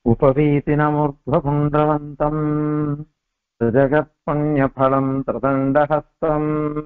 उपवीतिनमूर्ध्वपुण्ड्रवन्तम् जगत्पुण्यफलम् त्रिदण्डहस्तम्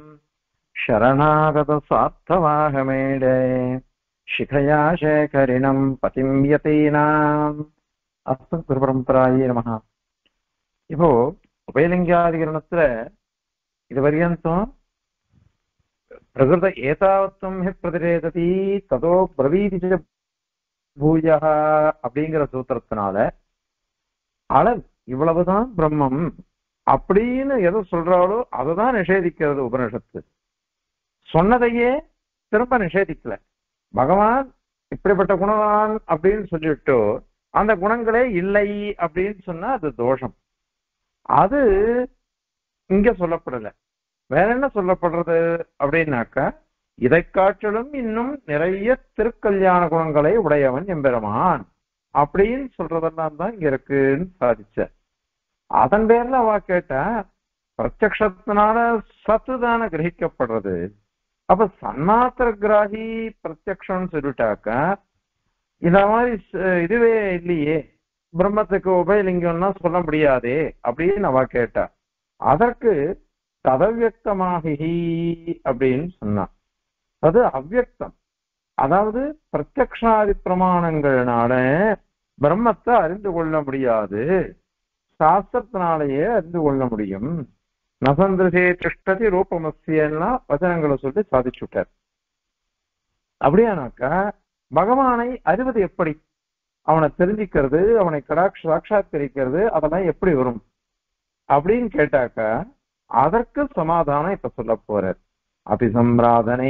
शरणागतस्वार्थवाहमेडे शिखया शेखरिणम् पतिं यतीनाम् அஸ்து குருபரம்பராயே நமஹ. இப்போ உபயலிங்காதிகரணத்துல இது பர்யந்தம் பிரகிருத ஏதாவத்வம் ஹி பிரதிரேததி ததோ பிரவீதி பூயா அப்படிங்கிற சூத்திரத்தினால அளவு இவ்வளவுதான் பிரம்மம் அப்படின்னு எதை சொல்றாளோ அததான் நிஷேதிக்கிறது உபனிஷத்து. சொன்னதையே திரும்ப நிஷேதிக்கல. பகவான் இப்படிப்பட்ட குணவான் அப்படின்னு சொல்லிட்டு அந்த குணங்களே இல்லை அப்படின்னு சொன்னா அது தோஷம். அது இங்க சொல்லப்படல. வேற என்ன சொல்லப்படுறது அப்படின்னாக்கா, இதை காட்டிலும் இன்னும் நிறைய திருக்கல்யாண குணங்களை உடையவன் எம்பெருமான் அப்படின்னு சொல்றதெல்லாம் தான் இங்க இருக்குன்னு சாதிச்ச. அதன் பேர்ல அவ கேட்டா, பிரத்யக்ஷத்தினால சத்து தானே கிரகிக்கப்படுறது. அப்ப சன்மாத்திர கிராகி பிரத்யக்ஷம்னு சொல்லிட்டாக்கா இந்த மாதிரி இதுவே இல்லையே, பிரம்மத்துக்கு உபயலிங்கம்னா சொல்ல முடியாதே அப்படின்னு அவ கேட்டா. அதற்கு ததவியக்தமாகி அப்படின்னு சொன்னான். அது அவ்வியக்தம். அதாவது பிரத்யக்ஷாதி பிரமாணங்கள்னால பிரம்மத்தை அறிந்து கொள்ள முடியாது, சாஸ்திரத்தினாலேயே அறிந்து கொள்ள முடியும். நசந்திரசே திஷ்டதி ரூபமஸ்யன்னா வசனங்களை சொல்லி சாதிச்சுட்டார். அப்படியானாக்கா பகவானை அறிவது எப்படி, அவனை தெரிஞ்சுக்கிறது, அவனை சாட்சாத்கரிக்கிறது, அதெல்லாம் எப்படி வரும் அப்படின்னு கேட்டாக்கா அதற்கு சமாதானம் இப்ப சொல்ல போறார். அபிசம்ராதனே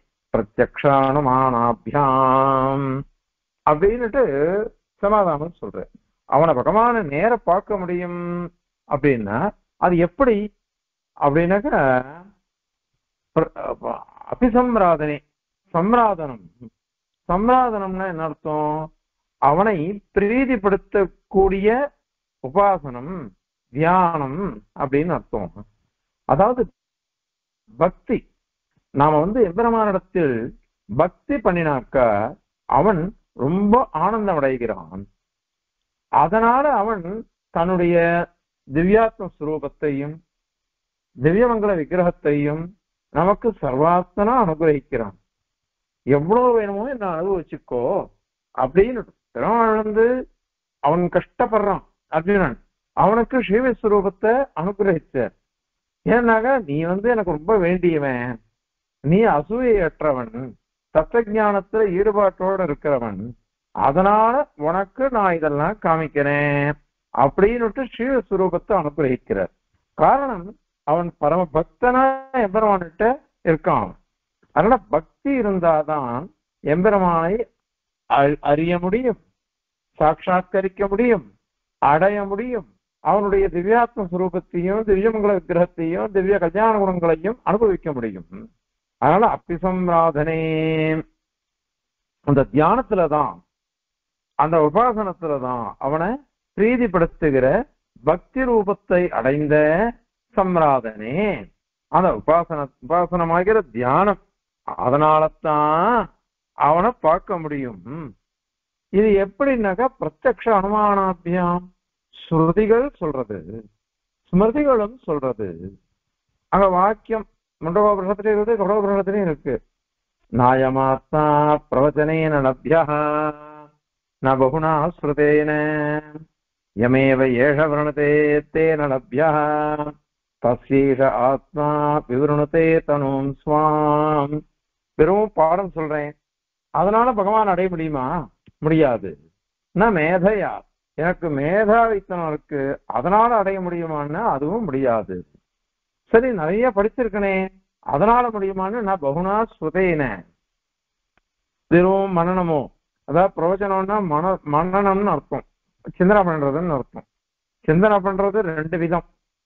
பிரத்யக்ஷானுமானாபியாம் அப்படின்னுட்டு சமாதானம் சொல்ற. அவனை பகவானை நேர பார்க்க முடியும் அப்படின்னா அது எப்படி அப்படின்னாக்கா, அபிசம்ராதனே சம்ராதனம். சம்ராதனம்னா என்ன அர்த்தம்? அவனை பிரீதிப்படுத்தக்கூடிய உபாசனம், தியானம் அப்படின்னு அர்த்தம். அதாவது பக்தி. நாம எம்பெருமானிடத்தில் பக்தி பண்ணினாக்கா அவன் ரொம்ப ஆனந்தம் அடைகிறான். அதனால அவன் தன்னுடைய திவ்யாத்ம ஸ்வரூபத்தையும் திவ்யமங்கல விக்கிரகத்தையும் நமக்கு சர்வாத்மனா அனுகிரகிக்கிறான். எவ்வளவு வேணுமோ என்ன அனுபவிச்சுக்கோ அப்படின்னு அவன் கஷ்டப்படுறான் அர்ஜுனன். அவனுக்கு ஸ்ரீவிஸ்வரூபத்தை அனுகிரகிச்சார். ஏன்னாக்கா நீ எனக்கு ரொம்ப வேண்டியவன், நீ அசூயற்றவன், தத்துவஞானத்துல ஈடுபாட்டோடு இருக்கிறவன், அதனால உனக்கு நான் இதெல்லாம் காமிக்கிறேன் அப்படின்னுட்டு ஸ்ரீவிஸ்வரூபத்தை அனுகிரகிக்கிறார். காரணம் அவன் பரம பக்தனா எம்பெருமான்கிட்ட இருக்கான். அதனால பக்தி இருந்தாதான் எம்பெருமானை அறிய முடியும், சாட்சாத்கரிக்க முடியும், அடைய முடியும். அவனுடைய திவ்யாத்ம சுரூபத்தையும் திவ்யமங்கல விக்கிரகத்தையும் திவ்ய கல்யாண குணங்களையும் அனுபவிக்க முடியும். அதனால அப்பிசம்ராதனே அந்த தியானத்துலதான், அந்த உபாசனத்துலதான் அவனை பிரீதிப்படுத்துகிற பக்தி ரூபத்தை அடைந்த சம்ராதனே அந்த உபாசனமாகிற தியானம், அதனாலதான் அவனை பார்க்க முடியும். இது எப்படின்னாக்கா பிரத்யக்ஷ அனுமானாபியாம், ஸ்ருதிகள் சொல்றது, ஸ்மிருதிகளும் சொல்றது. அங்க வாக்கியம் முண்டகோபுரத்திலையும் இருக்கு, கடோபுரத்திலையும் இருக்கு. நாயமாத்மா பிரவச்சனேன லப்யா ந பகுனா ஸ்ருதேன யமேவ ஏஷ விரணதே தேன லப்யா தஸ்யேஷ ஆத்மா விவருணதே தனும் ஸ்வாம். வெறும் பாடம் சொல்றேன், அதனால பகவான் அடைய முடியுமா? முடியாது. நான் மேதையா, எனக்கு மேதாவித்தனம் இருக்கு, அதனால அடைய முடியுமான்னு அதுவும் முடியாது. சரி, நிறைய படிச்சிருக்கனே, அதனால முடியுமான்னு நான் பகுனா ஸ்ருதேன. வெறும் மனநமோ, அதாவது பிரவச்சனம்னா மனநம்னு அர்த்தம், சிந்தனை பண்றதுன்னு அர்த்தம். சிந்தனை பண்றது ரெண்டு விதம்.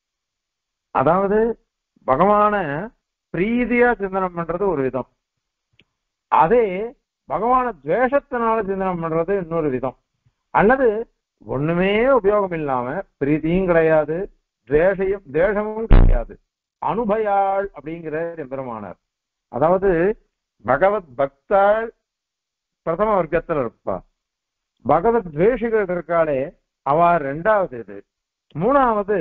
அதாவது பகவான பிரீதியா சிந்தனை பண்றது ஒரு விதம், அதே பகவான துவேஷத்தினால சிந்தனை பண்றது இன்னொரு விதம். அல்லது ஒண்ணுமே உபயோகம் இல்லாம பிரீதியும் கிடையாது, துவேஷமும் கிடையாது, அனுபயாள் அப்படிங்கிற எம்பெருமானார். அதாவது பகவத் பக்தாள் பிரதம வர்க்கத்துல இருப்பா, பகவத் துவேஷிகள் இருக்காளே அவ ரெண்டாவது இது. மூணாவது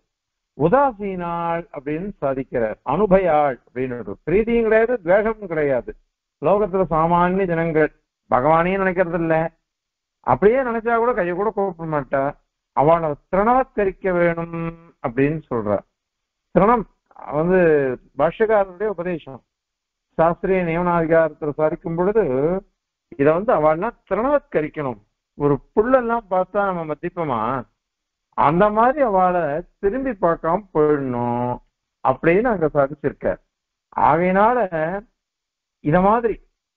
உதாசீனாள் அப்படின்னு சாதிக்கிறார். அனுபயாள் அப்படின்னு பிரீதியும் கிடையாது, துவேஷமும் கிடையாது. லோகத்துல சாமானிய ஜனங்கள் பகவானையும் நினைக்கிறது இல்ல, அப்படியே நினைச்சா கூட கையை கூட கூப்பிட மாட்டா. அவளை திரணவத்கரிக்க வேணும் அப்படின்னு சொல்ற. திரணம் பாஷ்யக்காரனுடைய உபதேசம். சாஸ்திரிய நியமனாதிகாரத்தில் சாதிக்கும் பொழுது இத அவள்னா திரணவத்கரிக்கணும். ஒரு புல்லெல்லாம் பார்த்தா நம்ம மதிப்போமா, அந்த மாதிரி அவளை திரும்பி பார்க்காம போயிடணும் அப்படின்னு அங்க சாதிச்சிருக்க. ஆகையினால இத மாதிரி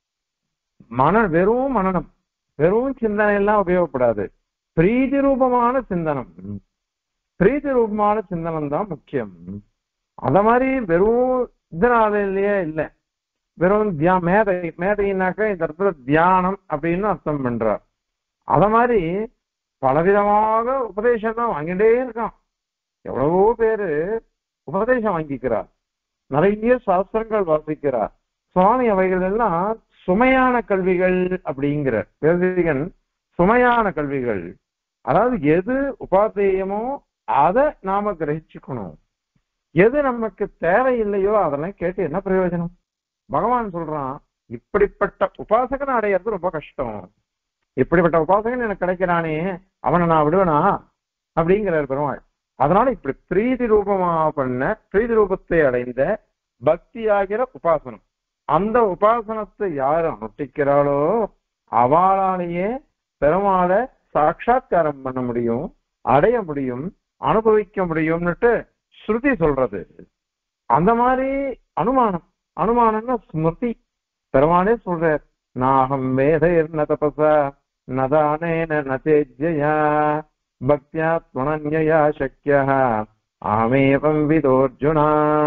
வெறும் மனநம், வெறும் சிந்தனை எல்லாம் உபயோகப்படாது. பிரீதி ரூபமான சிந்தனம், பிரீதி ரூபமான சிந்தனம் தான் முக்கியம். அத மாதிரி வெறும் இதனாலேயே இல்லை, வெறும் மேதைனாக்க இந்த இடத்துல தியானம் அப்படின்னு அர்த்தம் பண்றார். அத மாதிரி பலவிதமாக உபதேசம் தான் வாங்கிட்டே இருக்கான். எவ்வளவோ பேரு உபதேசம் வாங்கிக்கிறார், நிறைய சாஸ்திரங்கள் வாசிக்கிறார். சுவாமி அவைகள் எல்லாம் சுமையான கல்விகள் அப்படிங்கிற பேசிகன். சுமையான கல்விகள், அதாவது எது உபாதேயமோ அதை நாம கிரகிச்சுக்கணும், எது நமக்கு தேவையில்லையோ அதெல்லாம் கேட்டு என்ன பிரயோஜனம். பகவான் சொல்றான், இப்படிப்பட்ட உபாசகனை அடையிறது ரொம்ப கஷ்டம். இப்படிப்பட்ட உபாசகன் எனக்கு கிடைக்கிறானே, அவனை நான் விடுவேனா அப்படிங்கிறார் பெருமாள். அதனால இப்படி பிரீதி ரூபமா பண்ண, பிரீதி ரூபத்தை அடைந்த பக்தி ஆகிற உபாசனம், அந்த உபாசனத்தை யாரு அனுஷ்டிக்கிறாளோ அவளாலேயே பெருமாளை சாட்சாத்காரம் பண்ண முடியும், அடைய முடியும், அனுபவிக்க முடியும்னுட்டு ஸ்ருதி சொல்றது. அந்த மாதிரி அனுமானம், அனுமானம்னா ஸ்மிருதி. பெருமாளே சொல்ற, நாகம் வேதைர் ந தபசா நதானேன நதேஜ்யா பக்தியா துவனன்யயா சக்யா ஆமேவம் விதோர்ஜுனா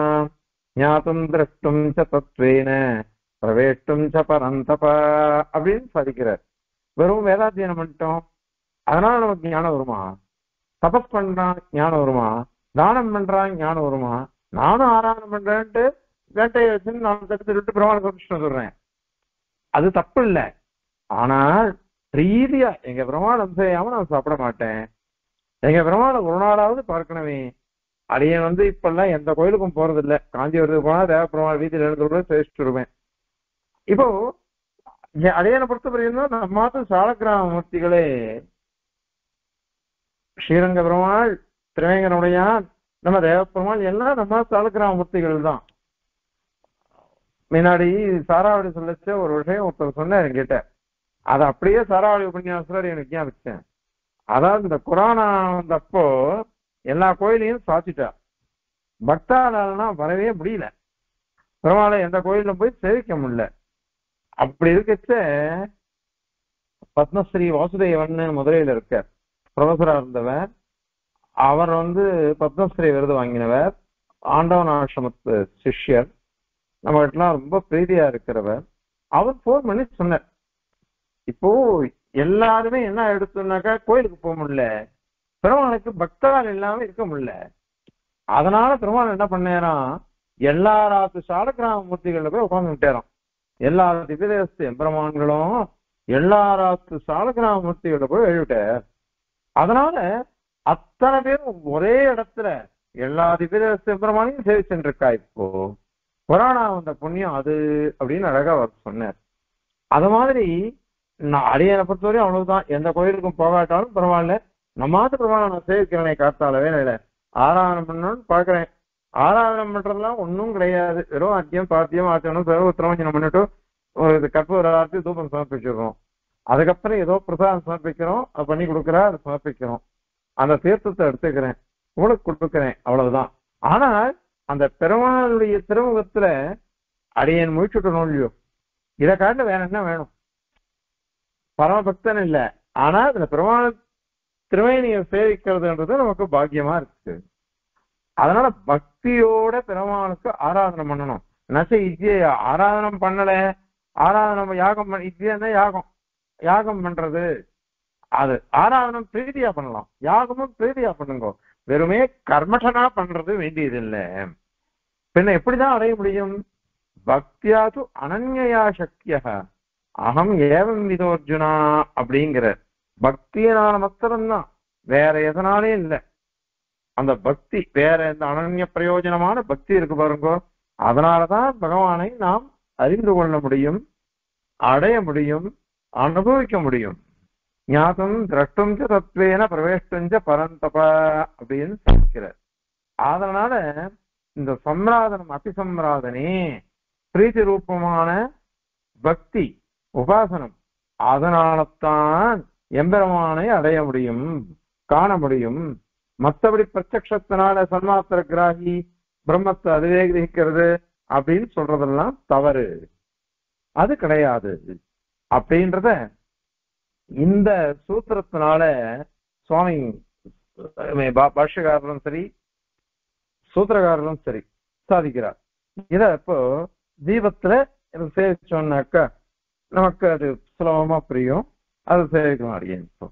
ஞாதும் திரஷ்டும் ச தத்வேன பிரவேஷ்டும் ச பரந்தப அப்படின்னு சாதிக்கிறார். வெறும் வேதாத்தியனம் பண்ணிட்டோம் அதனால நமக்கு ஞானம் வருமா? தபஸ் பண்றான் ஞானம் வருமா? தானம் பண்றான் ஞானம் வருமா? நானும் ஆராதனை பண்றேன்ட்டு வேட்டையை வச்சு நான் தடுத்து விட்டு பிரமாண கிருஷ்ணன் சொல்றேன், அது தப்பு இல்லை. ஆனால் ரீதியா எங்க பிரமாணம் செய்யாம நான் சாப்பிட மாட்டேன், எங்க பிரமாணம் ஒரு நாளாவது பார்க்கணுமே. அடியன் இப்பெல்லாம் எந்த கோயிலுக்கும் போறது இல்லை, காஞ்சிபுரத்துக்கு போனா தேவ பிரமாண வீதியில் எழுந்து சேஷ்டு வருவேன். இப்போ அடியனை பொறுத்த வரையும் நம்ம மாதம் சாலக்கிராம மூர்த்திகளே, ஸ்ரீரங்க பெருமாள், திருவேங்கனுடையான், நம்ம தேவ பெருமாள் எல்லாம் நம்ம சாலக்கிராம மூர்த்திகள் தான். முன்னாடி சாராவளி சொல்லச்ச ஒரு விஷயம் ஒருத்தர் சொன்னார் என்கிட்ட, அதை அப்படியே சாராவளி உபன்யாசர் எனக்கு ஞாபகம். அதாவது இந்த குரானா வந்தப்போ எல்லா கோயிலையும் சாத்திட்டா, பக்தாலனா வரவே முடியல, பெருமாளை எந்த கோயிலும் போய் சேவிக்க முடியல. அப்படி இருக்கச்ச பத்மஸ்ரீ வாசுதேவன் மதுரையில இருக்கார், ப்ரொஃபஸரா இருந்தவர். அவர் பத்மஸ்ரீ விருது வாங்கினவர், ஆண்டவன் ஆசிரமத்து சிஷ்யர், நம்ம கிட்டலாம் ரொம்ப பிரீதியா இருக்கிறவர். அவர் போன் பண்ணி சொன்னார், இப்போ எல்லாருமே என்ன எடுத்தோம்னாக்கா கோயிலுக்கு போக முடியல, பெருமாளுக்கு பக்தர்கள் இல்லாம இருக்க முடியல. அதனால பெருமாள் என்ன பண்ணாராம், எல்லா ராத்து சாலக்கிராம மூர்த்திகள்ல போய் உட்கார்ந்து விட்டாராம். எல்லா திவ்யதேச எம்பெருமான்களும் எல்லா ராத்து சாலக்கிராம மூர்த்திகள்ல போய் எழுதிட்டார். அதனால அத்தனை பேரும் ஒரே இடத்துல எல்லா திவ்யதேச எம்பெருமானையும் சேவிச்சுட்டு இருக்கா. இப்போ புராணா வந்த புண்ணியம் அது அப்படின்னு அழகா அவர் சொன்னார். அது மாதிரி நான் அடியனை பொறுத்தவரையும் அவ்வளவுதான், எந்த கோயிலுக்கும் போகாட்டாலும் பரவாயில்ல, நம்மாத்து பெருமாளை நான் சேவிக்கிறேனே காத்தாலவே இல்லை, ஆராதனை பண்ணணும்னு பாக்குறேன். ஆராதனை பண்றதுலாம் ஒன்றும் கிடையாது, வெறும் அத்தியம் பாத்தியம் ஆச்சணும் சர்வத்திரமஞ்சனம் பண்ணிட்டு ஒரு கற்பூர ஆர்த்தி தூபம் சமர்ப்பிச்சிடுறோம். அதுக்கப்புறம் ஏதோ பிரசாதம் சமர்ப்பிக்கிறோம், அதை பண்ணி கொடுக்குறா, அதை சமர்ப்பிக்கிறோம், அந்த தீர்த்தத்தை எடுத்துக்கிறேன், உங்களுக்கு கொடுத்துக்கிறேன், அவ்வளவுதான். ஆனால் அந்த பெருமாளுடைய திருமுகத்துல அடியன் முழிச்சுட்டணும் இல்லையோ, இதை காட்ட வேற என்ன வேணும்? பரமபக்தன் இல்லை, ஆனா இந்த பெருமாள் திருவேணியை சேவிக்கிறதுன்றது நமக்கு பாக்கியமா இருக்கு. அதனால பக்தியோட பெருமாளுக்கு ஆராதனை பண்ணணும். நச இஜ்ஜையா ஆராதனம் பண்ணல, ஆராதனை யாகம் இஜ்ஜையா யாகம், யாகம் பண்றது அது ஆராதனம் பிரீதியா பண்ணலாம், யாகமும் பிரீதியா பண்ணுங்க, வெறுமே கர்மட்டனா பண்றது வேண்டியது இல்லை. பின்ன எப்படிதான் அடைய முடியும்? பக்தியாது அனன்யா சக்தியா அகம் ஏவம் விதோர்ஜுனா அப்படிங்கிற பக்தியினால மாத்திரம்தான், வேற எதனாலே இல்லை. அந்த பக்தி வேற எந்த அனன்ய பிரயோஜனமான பக்தி இருக்கு பாருங்க, அதனாலதான் பகவானை நாம் அறிந்து கொள்ள முடியும், அடைய முடியும், அனுபவிக்க முடியும். ஞானம் திரஷ்டும் தத்துவேன பிரவேஷ்டஞ்ச பரந்தப அப்படின்னு சொல்கிறார். அதனால இந்த சம்ராதனம் அபிசம்ராதனே பிரீத்தி ரூபமான பக்தி உபாசனம், அதனால்தான் எம்பெருமானை அடைய முடியும், காண முடியும். மற்றபடி பிரத்யக்ஷத்தினால சன்மாத்திர கிராகி பிரம்மத்தை அதுவே கிரகிக்கிறது அப்படின்னு சொல்றதெல்லாம் தவறு, அது கிடையாது அப்படின்றத இந்த சூத்திரத்தினால சுவாமி பாஷ்யக்காரரும் சரி சூத்திரக்காரரும் சரி சாதிக்கிறார். இத இப்போ தீபத்துல சேவிச்சோம்னாக்கா நமக்கு அது சுலபமா புரியும், அது சேவிக்கலாம். அடியேன்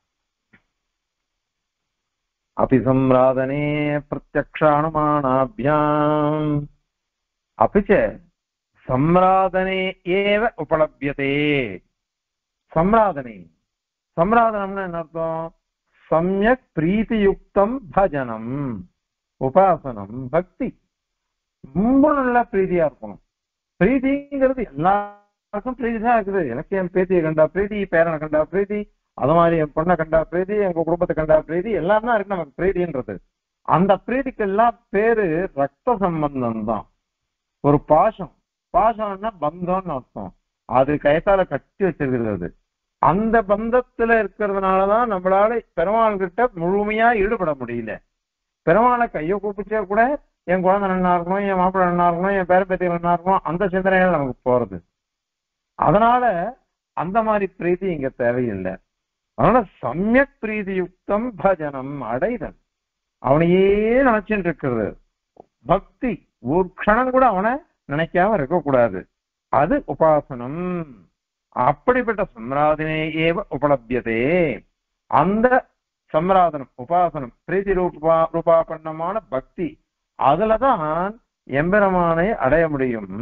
அபிசம்ராதனே பிரத்யக்ஷானுமானாभ्याम् அபிச்ச சம்ராதனே ஏவ உபலப்யதே. சம்ராதனே, சம்ராதனம்னு என்ன அர்த்தம்? சம்யக் பிரீதியுக்தம் பஜனம், உபாசனம், பக்தி. ரொம்ப நல்லா பிரீதியா இருக்கணும். பிரீதிங்கிறது எல்லாருக்கும் பிரீதி தான் இருக்குது. எனக்கு என் பேத்தியை கண்டா பிரீதி, பேரனை கண்டா பிரீதி, அது மாதிரி என் பொண்ணை கண்டா பிரீதி, எங்க குடும்பத்தை கண்டா பிரீதி, எல்லாம் தான் இருக்கு நமக்கு பிரீதின்றது. அந்த பிரீதிக்கு எல்லாம் பேரு ரத்த சம்பந்தம் தான். ஒரு பாசம், பாசம்னா பந்தம்னு அர்த்தம். அது கயத்தால கட்டி வச்சிருக்கிறது. அந்த பந்தத்துல இருக்கிறதுனாலதான் நம்மளால பெருமாள் கிட்ட முழுமையா ஈடுபட முடியல. பெருமாளை கையை கூப்பிச்சா கூட என் குழந்தை நன்னா இருக்கணும், என் மாப்பிள்ளை நன்னா இருக்கணும், என் பேரப்பேத்திகள் நன்னா இருக்கணும், அந்த சிந்தனைகள் நமக்கு போறது. அதனால அந்த மாதிரி பிரீதி இங்க தேவையில்லை. அதனால சமயக் பிரீதியுக்தம் பஜனம், அடைதல், அவனையே நினைச்சுட்டு இருக்கிறது. பக்தி ஒரு க்ஷணம் கூட அவனை நினைக்காம இருக்கக்கூடாது, அது உபாசனம். அப்படிப்பட்ட சம்ராதனே ஏவ உபலப்யதே. அந்த சம்ராதனம் உபாசனம் பிரீதி ரூபாபன்னமான பக்தி, அதுலதான் எம்பெருமானை அடைய முடியும்.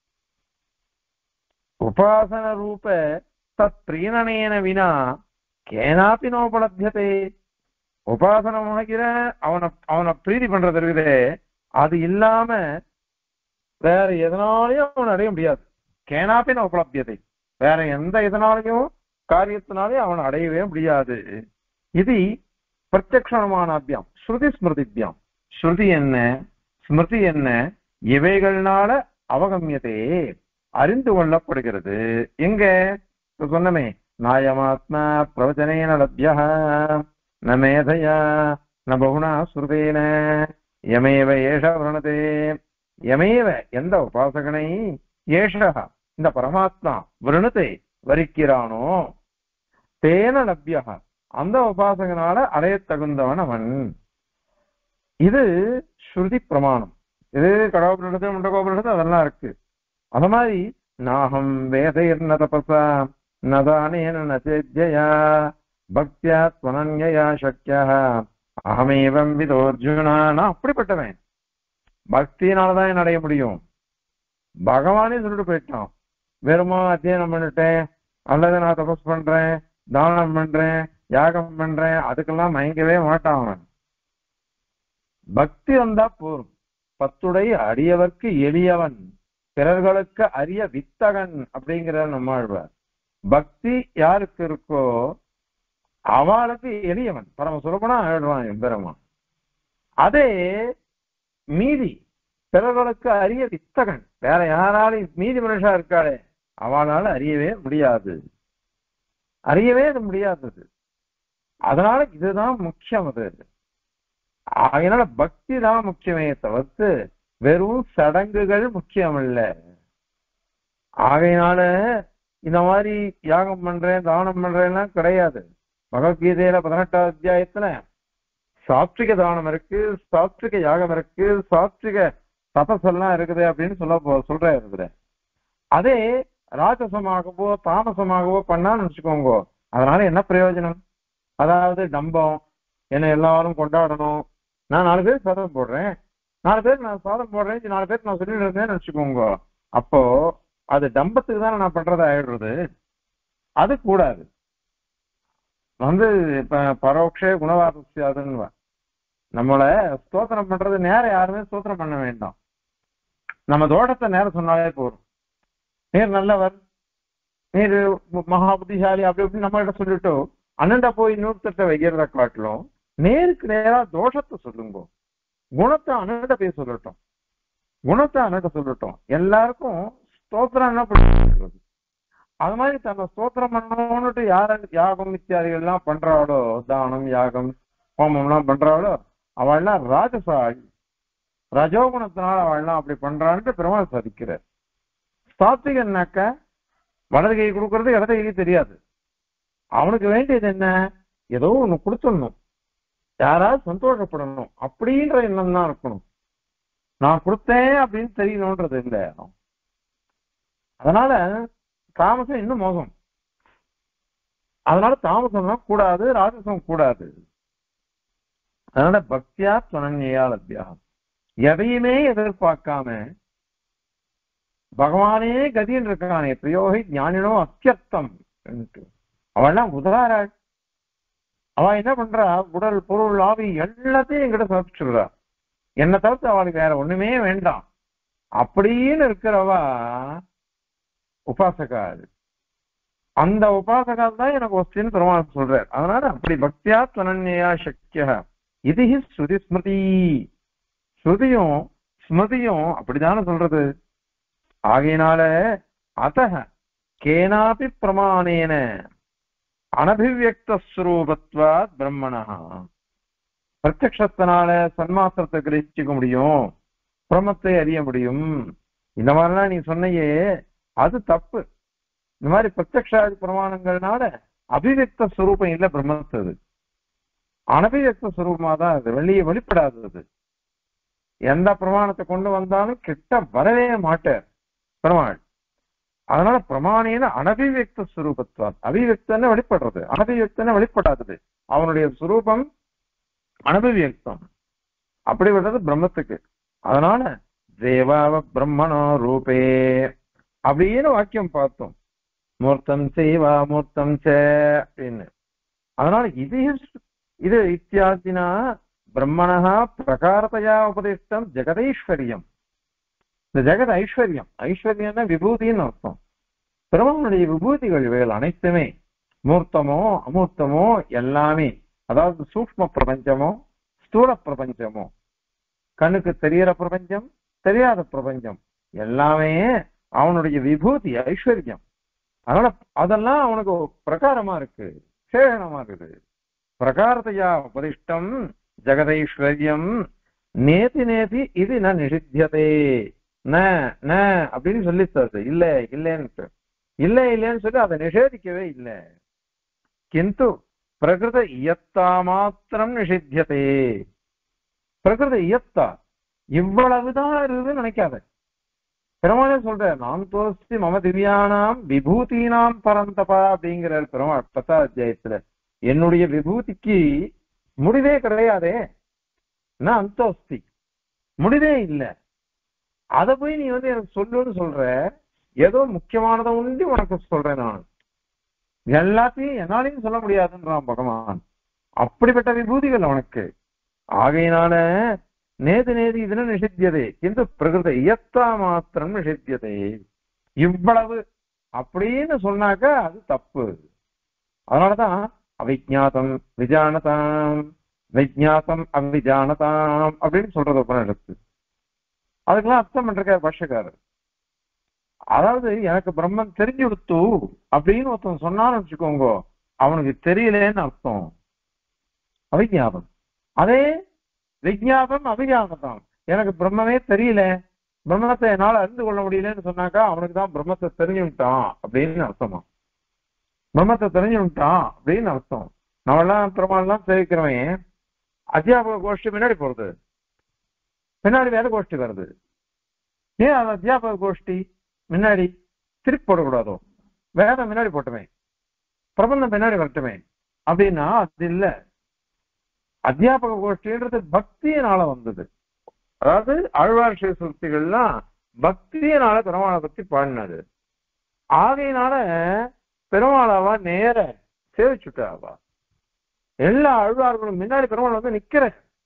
உபாசன ரூப தத் பிரீணனேன வினா கேனாப்பி நோபலப்யதே. உபாசனம் ஆகிற அவனை பிரீதி பண்றது இருக்குதே, அது இல்லாம வேற எதனாலையும் அவன் அடைய முடியாது. கேனாப்பி நோபலப்யதே, வேற எந்த இதனாலையும் காரியத்தினாலையும் அவன் அடையவே முடியாது. இது பிரத்யக்ஷமானாபியாம் ஸ்ருதி ஸ்மிருதிபியாம். ஸ்ருதி என்ன, ஸ்மிருதி என்ன, இவைகள்னால அவகமியதே, அறிந்து கொள்ளப்படுகிறது. எங்க சொன்னமே, நாயமாத்மா பிரவச்சனேன லப்யா ந மேதையா ந பகுணா ஸ்ருதேன யமேவ ஏஷ வர்ணதே. யமேவ எந்த உபாசகனை, ஏஷா இந்த பரமாத்மா, விருணத்தை வரிக்கிறானோ, தேன லப்யா அந்த உபாசகனால அடைய தகுந்தவன் அவன். இது ஸ்ருதி பிரமாணம். இது கடவுபுரிடத்து முண்டகோபுரிடத்து அதெல்லாம் இருக்கு. அது மாதிரி நாகம் வேதைர் ந தபசா நதானேன நச்சேத்யா பக்தியா ஸ்வனன்யா சக்யா அகமேவம் விதோர்ஜுனா. நான் அப்படிப்பட்டவன், பக்தியினாலதான் என்ன அடைய முடியும். பகவானே சொல்லிட்டு போயிட்டான், வெறுமா அத்தியனம் பண்ணிட்டேன் அல்லது நான் தபஸ் பண்றேன், தானம் பண்றேன், யாகம் பண்றேன், அதுக்கெல்லாம் மயங்கவே மாட்டான் அவன். பக்தி வந்தா போரும். பத்துடை அடியவர்க்கு எளியவன், பிறர்களுக்கு அரிய வித்தகன் அப்படிங்கிற நம்மாழ்வார். பக்தி யாருக்கு இருக்கோ அவளுக்கு எளியவன், பரம சுலபனா ஆயிடுவான் எம்பெருமான். அதே மீதி பிறர்களுக்கு அரிய வித்தகன், வேற யாராலும் மீதி மனுஷா இருக்காளே அவளால அறியவே முடியாது, அறியவே அது முடியாதது. அதனால இதுதான் முக்கியம். அது அதனால பக்தி தான் முக்கியமே தவிர்த்து வெறும் சடங்குகள் முக்கியம் இல்ல. ஆகையினால இந்த மாதிரி யாகம் பண்றேன் தானம் பண்றேன்னா கிடையாது. பகவத்கீதையில 18வது அத்தியாயத்துல சாத்விக தானம் இருக்கு, சாத்விக யாகம் இருக்கு, சாத்விக தபசெல்லாம் இருக்குது அப்படின்னு சொல்றாரு. அதே ராஜசமாகவோ தாமசமாகவோ பண்ணான்னு வச்சுக்கோங்க, அதனால என்ன பிரயோஜனம்? அதாவது டம்பம், என்ன எல்லாரும் கொண்டாடணும், நான் 4 பேர் சாதம் போடுறேன், 4 பேர் நான் சாதம் போடுறேன், 4 பேருக்கு நான் சொல்லிட்டு இருந்தேன்னு வச்சுக்கோங்க, அப்போ அது டம்பத்துக்கு தானே நான் பண்றதா ஆயிடுறது. அது கூடாது. வந்து இப்ப பரோட்ச குணவாதம் நம்மள ஸ்தோத்திரம் பண்றது நேரம் யாருமே ஸ்தோத்திரம் பண்ண வேண்டாம். நம்ம தோட்டத்தை நேரம் சொன்னாலே போதும். நீர் நல்லவர், நீர் மகா புத்திசாலி அப்படி இப்படின்னு நம்ம கிட்ட சொல்லிட்டு அண்ணன்டா போய் இன்னொருத்தட்ட வைக்கிறத காட்டிலும் நேருக்கு நேரா தோஷத்தை சொல்லுங்க. குணத்தை அண்ணன்ட போய் சொல்லட்டும், குணத்தை அண்ணன்ட சொல்லட்டும். எல்லாருக்கும் ஸ்தோத்திரம் என்ன பண்ணுறது? அது மாதிரி தன்னை ஸ்தோத்திரம் பண்ணணும்னுட்டு யாகம் இத்தியாதிகள் எல்லாம் பண்றாளோ, தானம் யாகம் ஹோமம் எல்லாம் பண்றாளோ, அவள்லாம் ராஜசாயி, ரஜோகுணத்தினால அவள்லாம் அப்படி பண்றான்ட்டு பெருமாள் சாதிக்கிறார். சாத்விகன்னாக்க வலது கை கொடுக்கறது இடது கை தெரியாது. அவனுக்கு வேண்டியது என்ன? ஏதோ ஒண்ணு கொடுத்துடணும், யாராவது சந்தோஷப்படணும் அப்படின்ற எண்ணம் தான் இருக்கணும். நான் கொடுத்தேன் அப்படின்னு தெரியணும்ன்றது இல்லை. அதனால தாமசம் இன்னும் மோசம். அதனால தாமசம் கூடாது, ராஜசம் கூடாது. அதனால பக்தியா துணன்யா லப்யா, எதையுமே எதிர்பார்க்காம பகவானே கதின்னு இருக்கானே, பிரியோகி ஞானினோ அத்தியர்த்தம். அவள்லாம் உதாராள். அவ என்ன பண்றா? உடல் பொருள் ஆவி எல்லாத்தையும் என்கிட்ட சமைச்சுடுறா. என்னை தவிர்த்து அவளுக்கு வேற ஒண்ணுமே வேண்டாம் அப்படின்னு இருக்கிறவா உபாசகால். அந்த உபாசகால் தான் எனக்கு ஒஸ்தின்னு பெருமாள் சொல்றார். அதனால அப்படி பக்தியா துணன்யா சக்கிய இது ஸ்ருதி ஸ்மிருதி. ஸ்ருதியும் ஸ்மிருதியும் அப்படித்தானே சொல்றது. ஆகையினால அத கேனாபி பிரமாணேன அனபிவியக்தஸ்வரூபத்வாத் பிரம்மணா, பிரத்யக்ஷத்தினால சன்மாத்திரத்தை கிரகிச்சுக்க முடியும், பிரமத்தை அறிய முடியும். இந்த மாதிரிலாம் நீ சொன்னையே அது தப்பு. இந்த மாதிரி பிரத்யக்ஷாதி பிரமாணங்கள்னால அபிவியக்த ஸ்வரூபம் இல்லை பிரம்மத்தது, அனபிவியக்த ஸ்வரூபமா தான் அது, வெளிப்படாதது. எந்த பிரமாணத்தை கொண்டு வந்தாலும் கிட்ட வரவே மாட்டார் பெருமாள். அதனால பிரமாணேன அனபிவியக்த ஸ்வரூபத்வா, அபிவியக்தன்னு வெளிப்படுறது, அனபிவியக்தன்னு வெளிப்படாதது. அவனுடைய சுரூபம் அனபிவியக்தம், அப்படிப்பட்டது பிரம்மத்துக்கு. அதனால தேவாவ பிரம்மணோ ரூபே அப்படின்னு வாக்கியம் பார்த்தோம். மூர்த்தம் சேவா மூர்த்தம் சே அப்படின்னு. அதனால இது இத்தியாதினா பிரம்மணா பிரகாரத்தையா உபதிஷ்டம் ஜெகதைஸ்வரியம். இந்த ஜெகத் ஐஸ்வர்யம், ஐஸ்வர்யம்னா விபூதின்னு அர்த்தம். பெருமானுடைய விபூதிகள் இவைகள் அனைத்துமே மூர்த்தமோ அமூர்த்தமோ எல்லாமே, அதாவது சூக்ம பிரபஞ்சமோ ஸ்தூல பிரபஞ்சமோ, கண்ணுக்கு தெரிகிற பிரபஞ்சம் தெரியாத பிரபஞ்சம் எல்லாமே அவனுடைய விபூதி ஐஸ்வர்யம். அதனால அதெல்லாம் அவனுக்கு பிரகாரமா இருக்கு, சேகனமா இருக்குது. பிரகாரத்தையா உபதிஷ்டம் ஜெகதைஸ்வர்யம் நேதி நேதி இது ந நிஷித்தியதே ந அப்படின்னு சொல்லித்தது இல்ல இல்லைன்னு, இல்ல இல்லைன்னு சொல்லி அதை நிஷேதிக்கவே இல்லை. கிந்து பிரகிருத இயத்தா மாத்திரம் நிஷித்தியதே. பிரகிருத இயத்தா இவ்வளவுதான் இருக்குதுன்னு நினைக்காத. பெருமாளே சொல்ற நான் தோஸ்தி மம திவ்யானாம் விபூதினாம் பரந்தபா அப்படிங்கிறார் பெருமாள் 10ஆம் அத்தியாயத்துல. என்னுடைய விபூதிக்கு முடிவே கிடையாதே, நான் அந்தோஸ்தி, முடிவே இல்லை. அதை போய் நீ எனக்கு சொல்லுன்னு சொல்ற. ஏதோ முக்கியமானதை உண்டி உனக்கு சொல்றேன், நான் எல்லாத்தையும் என்னாலையும் சொல்ல முடியாதுன்றான் பகவான். அப்படிப்பட்ட விபூதிகள் அவனுக்கு. ஆகையினால நேது நேது இதுன்னு நிஷித்தியதே இந்த பிரகிருத இயத்தா மாத்திரம் நிஷித்தியதே. இவ்வளவு அப்படின்னு சொன்னாக்க அது தப்பு. அதனாலதான் அவிஜாத்தம் விஜானதாம் விஜாத்தம் அவிஜானதாம் அப்படின்னு சொல்றது உபநிஷத்து. அதுக்கெல்லாம் அர்த்தம் பண்ற பாஷ்யக்காரர். அதாவது எனக்கு பிரம்மன் தெரிஞ்சு கொடுத்து அப்படின்னு ஒருத்தன் சொன்னான்னு வச்சுக்கோங்க, அவனுக்கு தெரியலேன்னு அர்த்தம் அவிஜாதம். அதே விஜாதம் அவிஜானதாம், எனக்கு பிரம்மமே தெரியல, பிரம்மத்தை என்னால அறிந்து கொள்ள முடியலன்னு சொன்னாக்கா அவனுக்கு தான் பிரம்மத்தை தெரிஞ்சுட்டான் அப்படின்னு அர்த்தமா. பிரம்மத்தை தெரிஞ்சுட்டான் அப்படின்னு அர்த்தம். நம்மெல்லாம் பிரமாணம் சேவிக்கிறவன் அத்தியாபக கோஷ்டி முன்னாடி போறது, பின்னாடி வேத கோஷ்டி வருது. ஏன் அது அத்தியாபக கோஷ்டி முன்னாடி திருப்பி போடக்கூடாதோ? வேதம் முன்னாடி போட்டுமே, பிரபந்தம் பின்னாடி வரட்டுமே அப்படின்னா அது இல்லை. அத்தியாபக கோஷ்டின்றது பக்தியினால வந்தது. அதாவது ஆழ்வார் சுத்திகள்லாம் பக்தியினால பெருமாளை பத்தி பாடினது. ஆகையினால பெருமாளாவா நேர சேவிச்சுட்டாவா. எல்லா அழுவார்களும் முன்னாடி பெருமாள் வந்து நிக்கிற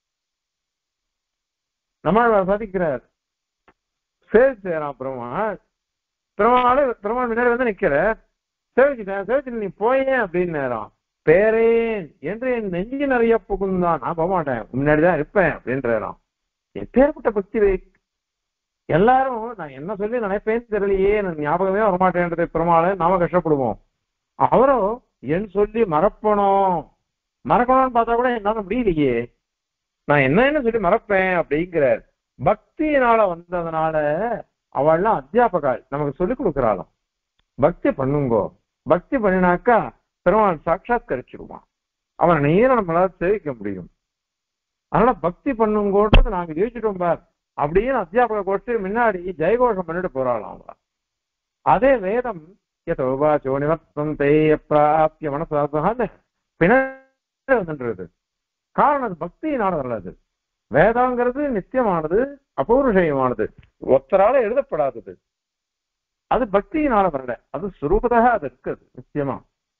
நம்மாழ்வார் சாதிக்கிறார். சேவிச்சாராம் பெருமாள். பெருமாள் முன்னாடி வந்து நிக்கிற, சேவிச்சுட்டேன் நீ போயேன் அப்படின்னு நேரம். பேரேன் என்று என் நெஞ்சு நிறைய புகுந்தான், நான் போக மாட்டேன் முன்னாடிதான் இருப்பேன் அப்படின்றாராம். எப்பேற்பட்ட பக்தி வை! எல்லாரும் நான் என்ன சொல்லி நினைப்பேன்னு தெரியலையே, எனக்கு ஞாபகமே வரமாட்டேன்றது பெருமாளை நாம கஷ்டப்படுவோம். அவரோ என் சொல்லி மறக்கணும்னு பார்த்தா கூட என்னால முடியலையே, நான் என்ன சொல்லி மறப்பேன் அப்படிங்கிறார். பக்தியினால வந்ததுனால அவள்லாம் அத்தியாபகாள் நமக்கு சொல்லிக் கொடுக்குறாளாம். பக்தி பண்ணுங்கோ, பக்தி பண்ணினாக்கா பெருமாள் சாட்சாத்கரிச்சிடுவான், அவனை நேரம் நம்மளால சேவிக்க முடியும். அதனால பக்தி பண்ணுங்கோன்றது நாங்க யோசிச்சுட்டோம் பார் அப்படின்னு அத்தியாபக கோஷ்டி முன்னாடி ஜெயகோஷம் பண்ணிட்டு போறாளாம் அவங்க. அதே வேதம் யதோபாச்சோ நிவர்த்தந்தே பிராப்திய மனசாசகான்னு பின்னாடி வந்துன்றது. காரணம் அது பக்தியினால வரலாது. வேதங்கிறது நித்தியமானது, அபௌருஷயமானது, ஒத்தரால எழுதப்படாதது. அது பக்தியினால வரல, அது சுரூபதாக அது இருக்குது நித்தியமா.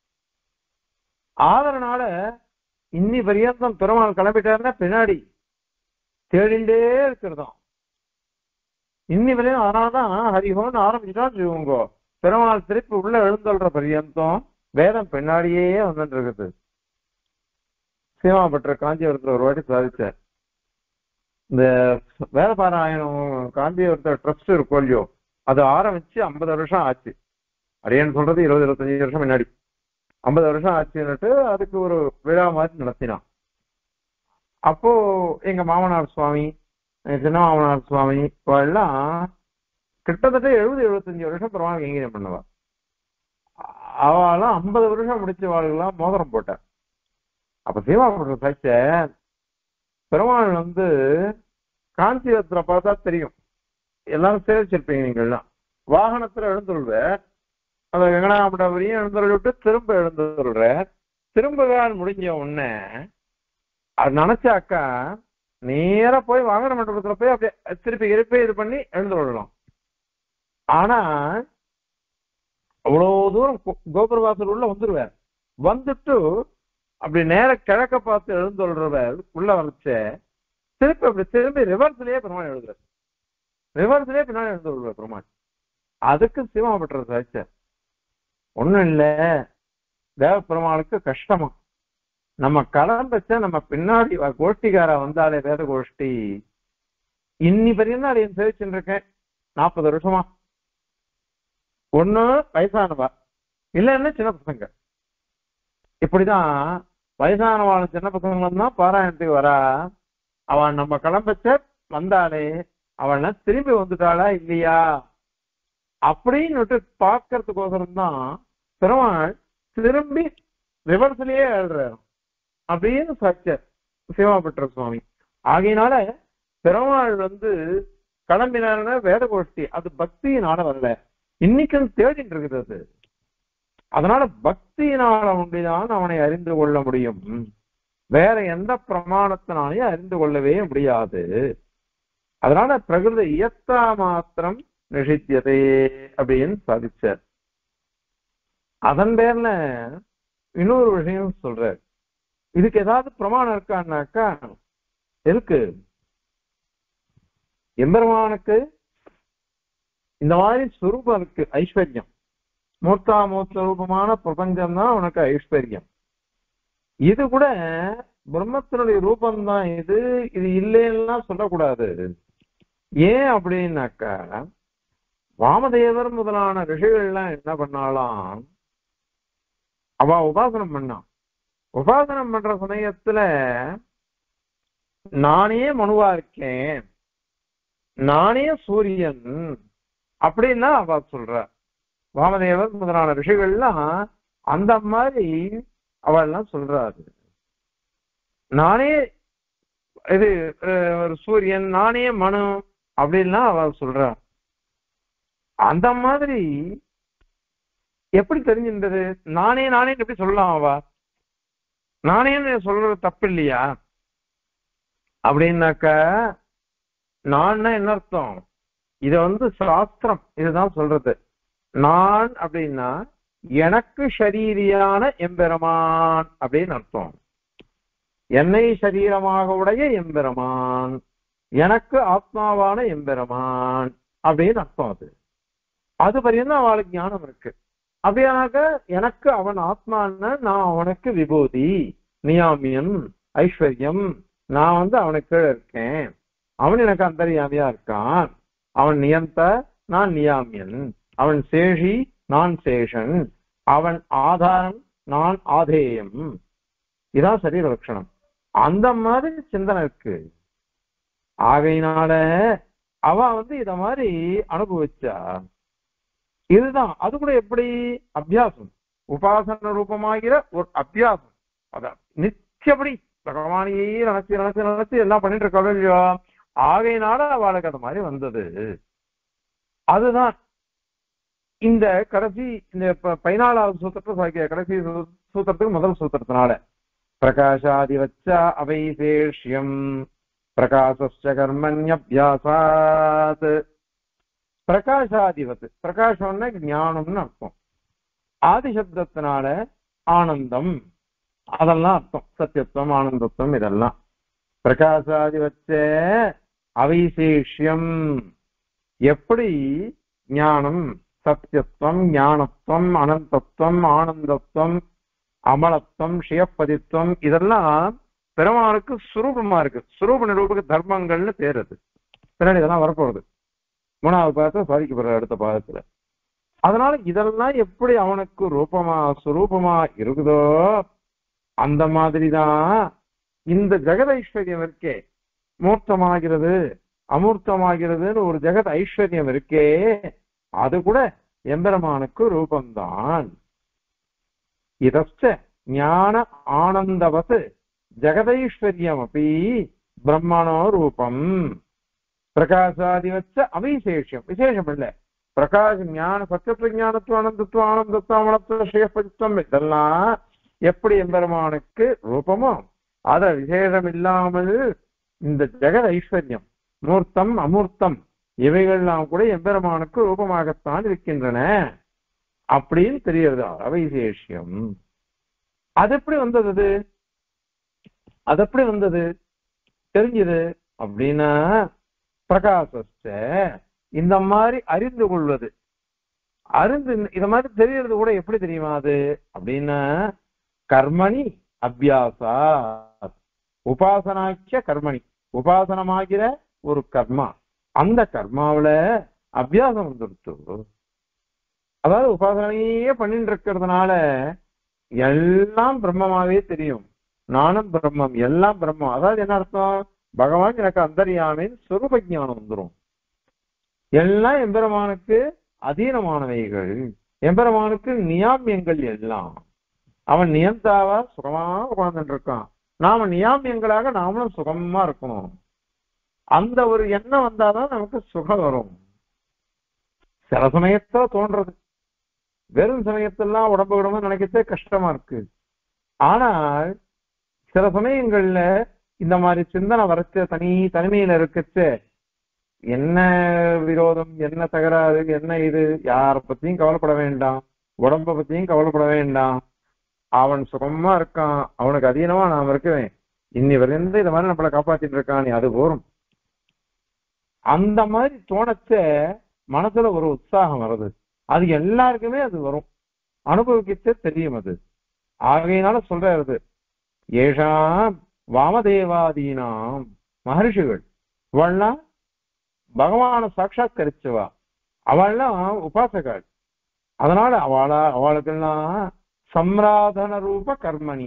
ஆதரனால இன்னி பரியந்தம் பெருமாள் கிளம்பிட்டாருன்னா பின்னாடி தேடிண்டே இருக்கிறதாம் இன்னி வரையும். அதனாலதான் ஹரிஹோன்னு ஆரம்பிச்சுட்டான்னு சொல்லுவோங்கோ, பெருமாள் திருப்பி உள்ள எழுந்தல்ற பரியந்தம் வேதம் பின்னாடியே வந்துட்டு இருக்குது. சீமாபட்டர் காஞ்சிபுரத்துல ஒரு வாட்டி சாதிச்சார். இந்த வேதபாராயணம் காஞ்சிபுரத்துல ட்ரஸ்ட் இருக்கும் இல்லையோ, அது ஆரம்பிச்சு 50 வருஷம் ஆச்சு. அரியன்னு சொல்றது 20-25 வருஷம் முன்னாடி. 50 வருஷம் ஆச்சுன்னுட்டு அதுக்கு ஒரு விழா மாதிரி நடத்தினான். அப்போ எங்க மாமனார் சுவாமி, சின்ன மாமனார் சுவாமி எல்லாம் கிட்டத்தட்ட 70-75 வருஷம் பெருமாள் கைங்கரியம் பண்ணுவா. அவெல்லாம் 50 வருஷம் முடிச்ச வாழ்கெல்லாம் மோதிரம் போட்டார். அப்ப சீமாபுர சாட்ச பெருமாள் வந்து காஞ்சிபுரத்துல பார்த்தா தெரியும், எல்லாரும் சேவிச்சிருப்பீங்க நீங்கள்லாம். வாகனத்துல எழுந்துருவ, அந்த வெங்கடாமண்டபுரியும் எழுந்துருள் விட்டு திரும்ப எழுந்துருள்ற. திரும்ப முடிஞ்ச உடனே அது நினைச்சாக்கா நேர போய் வாகன மண்டபத்துல போய் அப்படியே திருப்பி இது பண்ணி எழுந்து விடலாம். ஆனா அவ்வளவு தூரம் கோபுரவாசல் உள்ள வந்துருவார். வந்துட்டு அப்படி நேர கிழக்க பார்த்து எழுந்துள்றவர் உள்ள வரைச்ச திருப்பி அப்படி திரும்பி ரிவர்ஸ்லயே பெருமாள் எழுதுறாரு. ரிவர்ஸ்லயே பின்னாடி எழுந்து விடுவார் பெருமாள். அதுக்கு சீமாபட்டர் சாதிச்சார், ஒண்ணும் இல்ல தேவ பெருமாளுக்கு கஷ்டமா, நம்ம கலம்பச்ச நம்ம பின்னாடி கோஷ்டிகாரா வந்தாலே வேத கோஷ்டி இன்னி வரையும் தான் அதை சேவிச்சுட்டு இருக்கேன் 40 வருஷமா. ஒண்ணு வயசானவா, இல்லைன்னா சின்ன பசங்க. இப்படிதான் வயசானவாளும் சின்ன பசங்களும் தான் பாராயணத்துக்கு வரா. அவன் நம்ம கிளம்பச்ச வந்தாலே அவன் திரும்பி வந்துட்டாளா இல்லையா அப்படின்னு பார்க்கறதுக்கோசரம் தான் பெருமாள் திரும்பி ரிவர்ஸ்லயே எழுறாரு அப்படின்னு சாட்சியார் சீமாபட்டர் சுவாமி. ஆகையினால பெருமாள் வந்து கிளம்பினாருன்னா வேத கோஷ்டி அது பக்தியினால வரல, இன்னைக்கும் தேடிட்டு இருக்குது அது. அதனால பக்தியினால ஒன்றிதான் அவனை அறிந்து கொள்ள முடியும், வேற எந்த பிரமாணத்தினாலையும் அறிந்து கொள்ளவே முடியாது. அதனால பிரகிருத இயத்தா மாத்திரம் நிஷித்தியதே அப்படின்னு சாதிச்சார். அதன் பேர்ல இன்னொரு விஷயம் சொல்றார். இதுக்கு ஏதாவது பிரமாணம் இருக்கான்னாக்கா இருக்கு. எம்பெருமானுக்கு இந்த மாதிரி சுரூபம் இருக்கு, ஐஸ்வர்யம். மூர்த்தாமூர்த்த ரூபமான பிரபஞ்சம் தான் உனக்கு ஐஸ்வர்யம். இது கூட பிரம்மத்தினுடைய ரூபம்தான். இது இல்லைன்னா சொல்லக்கூடாது. ஏன் அப்படின்னாக்கா வாமதேவர் முதலான ரிஷிகள்லாம் என்ன பண்ணாலாம், அவ உபாசனம் பண்ணான். உபாசனம் பண்ற சமயத்துல நானே மனுவா இருக்கேன், நானே சூரியன் அப்படின்னா அவ சொல்ற. வாமதேவர் முதலான ரிஷிகள்லாம் அந்த மாதிரி அவெல்லாம் சொல்றாரு. நானே இது ஒரு சூரியன், நானே மனு அப்படின்லாம் அவ சொல்றா. அந்த மாதிரி எப்படி தெரிஞ்சின்றது? நானே எப்படி சொல்லலாம்? அவ நானேன்னு சொல்றது தப்பு இல்லையா? அப்படின்னாக்கா நான் என்ன அர்த்தம்? இத வந்து சாஸ்திரம் இதுதான் சொல்றது. நான் அப்படின்னா எனக்கு ஷரீரியான எம்பெருமான் அப்படின்னு அர்த்தம். என்னை சரீரமாக உடைய எம்பெருமான், எனக்கு ஆத்மாவான எம்பெருமான் அப்படின்னு அர்த்தம். அது அது பரியந்தம் அவளுக்கு ஞானம் இருக்கு. அப்படியானாக்க எனக்கு அவன் ஆத்மான்னு, நான் அவனுக்கு விபூதி, நியாமியன், ஐஸ்வர்யம், நான் அவனுக்கு இருக்கேன், அவன் எனக்கு அந்தர்யாமியா இருக்கான், அவன் நியந்த, நான் நியாமியன், அவன் சேஷி, நான் சேஷன், அவன் ஆதாரம், நான் ஆதேயம். இதான் சரீர லட்சணம். அந்த மாதிரி சிந்தனை இருக்கு. ஆகையினால அவ இத மாதிரி அனுபவிச்சா. இதுதான் அது கூட எப்படி அபியாசம், உபாசன ரூபமாகிற ஒரு அபியாசம். அதான் நிச்சயப்படி பகவானையே நினைச்சு நினைச்சு நினைச்சு எல்லாம் பண்ணிட்டு இருக்காளோ இல்லையோ, ஆகையினால அவளுக்கு அது மாதிரி வந்தது. அதுதான் இந்த கடைசி இந்த 14வது சூத்திரத்தை கடைசி சூத்திரத்துக்கு முதல் சூத்திரத்தினால பிரகாசாதி வச்சா அவைசேஷ்யம் பிரகாசஸ்ய கர்மண்யபியாசாத். பிரகாசாதிபத்து, பிரகாசம்னா ஞானம்னு அர்த்தம். ஆதிசப்தத்தினால ஆனந்தம், அதெல்லாம் அர்த்தம். சத்தியத்துவம், ஆனந்தத்துவம், இதெல்லாம். பிரகாசாதி வச்ச அவைசேஷ்யம், எப்படி ஞானம், சத்தியத்துவம், ஞானத்துவம், அனந்தத்துவம், ஆனந்தத்துவம், அமலத்துவம், ஷியப்பதித்துவம், இதெல்லாம் பெருமானுக்கு சுரூபமா இருக்கு. சுரூப நிரூபக தர்மங்கள்னு பேர். அது பின்னாடி இதெல்லாம் வரப்போறது 3வது பாதத்தை சாதிக்கப்படுற அடுத்த பாதத்துல. அதனால இதெல்லாம் எப்படி அவனுக்கு ரூபமா சுரூபமா இருக்குதோ அந்த மாதிரிதான் இந்த ஜெகத் ஐஸ்வர்யம் இருக்கே, மூர்த்தமாகிறது அமூர்த்தமாகிறதுன்னு ஒரு ஜெகத் ஐஸ்வர்யம் இருக்கே, அது கூட எம்பெருமானுக்கு ரூபம்தான். இதச்ச ஞான ஆனந்தவத் ஜெகதைஸ்வர்யம் அப்படி பிரம்மணோ ரூபம். பிரகாசாதி வச்ச அவிசேஷம், விசேஷம் இல்ல. பிரகாஷ் ஞான சத்தியத்துவ ஞானத்துவ ஆனந்தத்துவ ஆனந்தத்துவ அமலத்துவ ஸ்ரீயப்பதித்துவம் இதெல்லாம் எப்படி எம்பெருமானுக்கு ரூபமோ அத விசேஷம் இல்லாமல் இந்த ஜெகத் ஐஸ்வர்யம் மூர்த்தம் அமூர்த்தம் இவைகள்லாம் கூட எம்பெருமானுக்கு ரூபமாகத்தான் இருக்கின்றன அப்படின்னு தெரியுது. அவைசேஷியம் அது எப்படி வந்தது, அது எப்படி வந்தது தெரிஞ்சது அப்படின்னா, பிரகாசஸ்ட இந்த மாதிரி அறிந்து கொள்வது, அறிந்து இத மாதிரி தெரியறது கூட எப்படி தெரியுமா அது அப்படின்னா, கர்மணி அபியாசா, உபாசனாக்கிய கர்மணி, உபாசனமாகிற ஒரு கர்மா, அந்த கர்மாவில அபியாசம் வந்துடுச்சு. அதாவது உபாசனையே பண்ணிட்டு இருக்கிறதுனால எல்லாம் பிரம்மமாவே தெரியும். நானும் பிரம்மம், எல்லாம் பிரம்மம். அதாவது என்ன அர்த்தம், பகவான் எனக்கு அந்தர்யாமின் சொரூப ஞானம் வந்துடும். எல்லாம் எம்பெருமானுக்கு அதீனமானவைகள், எம்பெருமானுக்கு நியாமியங்கள் எல்லாம். அவன் நியந்தாவா சுகமா உட்கார்ந்துட்டு இருக்கான், நாம நியாமியங்களாக நாமளும் சுகமா இருக்கணும். அந்த ஒரு எண்ணம் வந்தாதான் நமக்கு சுகம் வரும். சில சமயத்துல தோன்றது, வெறும் சமயத்தெல்லாம் உடம்பு விடணும்னு நினைக்கிறதே கஷ்டமா இருக்கு. ஆனால் சில சமயங்கள்ல இந்த மாதிரி சிந்தனை வரைச்ச தனிமையில இருக்கச்சு என்ன விரோதம், என்ன தகராறு, என்ன இது, யார பத்தியும் கவலைப்பட வேண்டாம், உடம்ப பத்தியும் கவலைப்பட வேண்டாம். அவன் சுகமா இருக்கான், அவனுக்கு அதீனமா நான் இருக்குவேன், இன்னி வரைந்து இந்த மாதிரி நம்மளை காப்பாத்திட்டு இருக்கான், அது போரும். அந்த மாதிரி தோணச்ச மனசுல ஒரு உற்சாகம் வருது. அது எல்லாருக்குமே அது வரும், அனுபவிக்கச்சே தெரியும் அது. ஆகையினால சொல்றது, ஏஷாம் வாமதேவாதீனாம் மகர்ஷிகள், அவள்லாம் பகவான சாட்சாத்கரிச்சவா, அவள்லாம் உபாசகாள். அதனால அவளுக்கெல்லாம் சம்ராதன ரூப கர்மணி,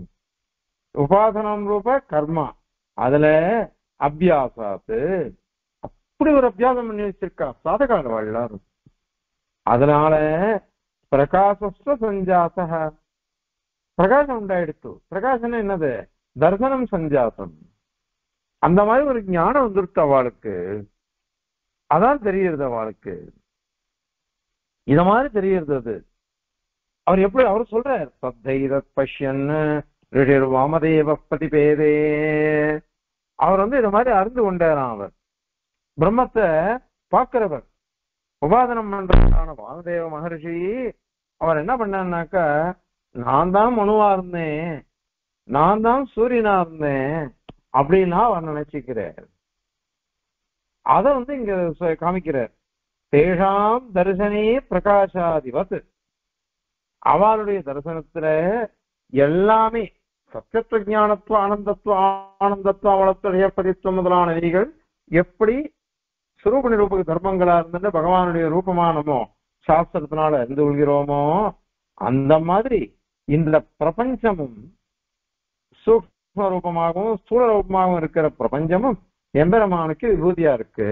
உபாசனம் ரூப கர்மா, அதுல அபியாசாத்து அப்படி ஒரு அபியாசம் பண்ணி வச்சிருக்கா சாதகால எல்லாரும். அதனால பிரகாசஸ்வ சஞ்சாச, பிரகாசம் உண்டாயிடுத்து. பிரகாசம் என்னது, தர்சனம் சஞ்சாசம். அந்த மாதிரி ஒரு ஞானம் வந்துருச்சு அவளுக்கு. அதான் தெரியுது அவளுக்கு, இத மாதிரி தெரியுது. அது அவர் எப்படி அவர் சொல்றார், தத்தைத பஷ்யன் ரிஷிர் வாமதேவ பதிபேதே. அவர் இத மாதிரி அறிந்து கொண்டாராம். அவர் பிரம்மத்தை பார்க்கிறவர், உபாதனம் பண்றதான வாமதேவ மகர்ஷி அவர் என்ன பண்ணாருனாக்கா, நான் தான் மனுவா இருந்தேன், நான் தான் சூரியனா இருந்தேன் அப்படின்னா அவர் நினைச்சுக்கிறார். அத இங்க காமிக்கிறார். தேஷாம் தரிசனே பிரகாசாதிபத், அவளுடைய தரிசனத்துல எல்லாமே சத்தியத்துவ ஞானத்துவ ஆனந்தத்துவ ஆனந்தத்துவ அவளத்துவ ஏற்பதித்துவம் முதலானவைகள் எப்படி சுரூப நிரூபக தர்மங்களா இருந்துட்டு பகவானுடைய ரூபமா நம்ம சாஸ்திரத்தினால அறிந்து கொள்கிறோமோ, அந்த மாதிரி இந்த பிரபஞ்சமும் சூக்ஷ்ம ரூபமாகவும் ஸ்தூல ரூபமாகவும் இருக்கிற பிரபஞ்சமும் எம்பெருமானுக்கு விபூதியா இருக்கு.